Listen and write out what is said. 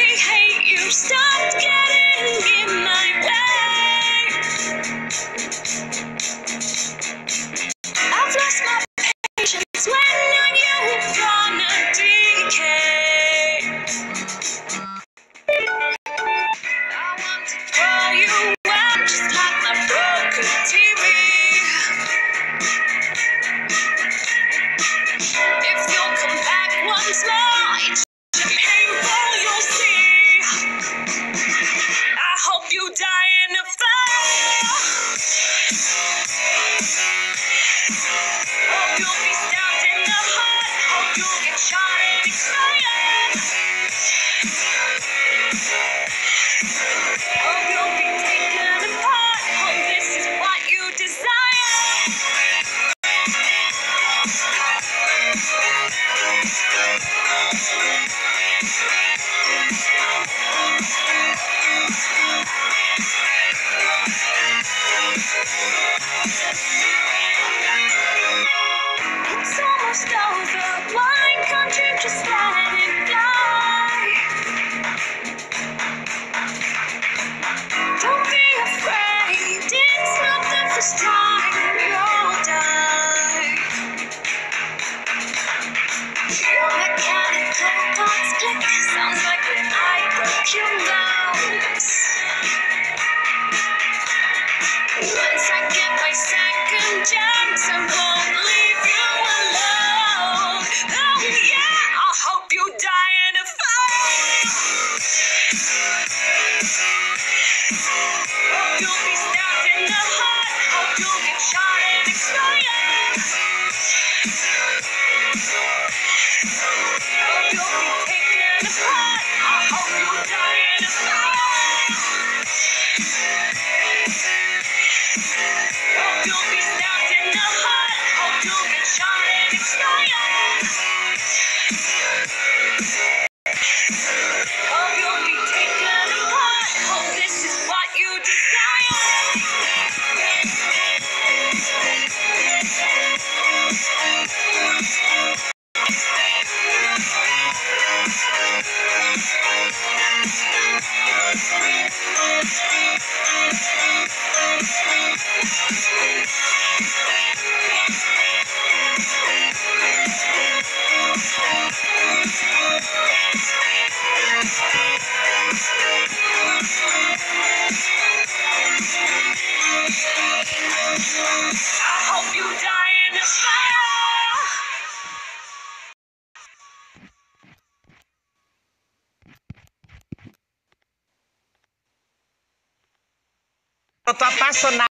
hate you. Stop getting in my way. I've lost my patience when you're gonna decay. I want to throw you out just like my broken TV. If you'll come back once more, it's painful, you'll see. I hope you die in a fire. Hope you'll be stabbed in the heart. Hope you'll get shot and expired. Hope you'll be taken apart. Hope this is what you desire. It's almost over. Why can't you just let it fly? Don't be afraid. It's not the first time you'll die. Your mechanical thoughts click. Sounds like when I broke your nose. Once I get my second chance, I won't leave you alone. Oh yeah, I hope you die in a fire. Hope you'll be stabbed in the heart. Hope you'll get shot and expired. Hope you'll be taken apart. I hope you die in a fire. Hope you'll be stabbed in the heart. Hope you'll get shot and expired. Hope you'll be taken apart. Hope this is what you desire. I hope you die in a fire. Eu tô apaixonada.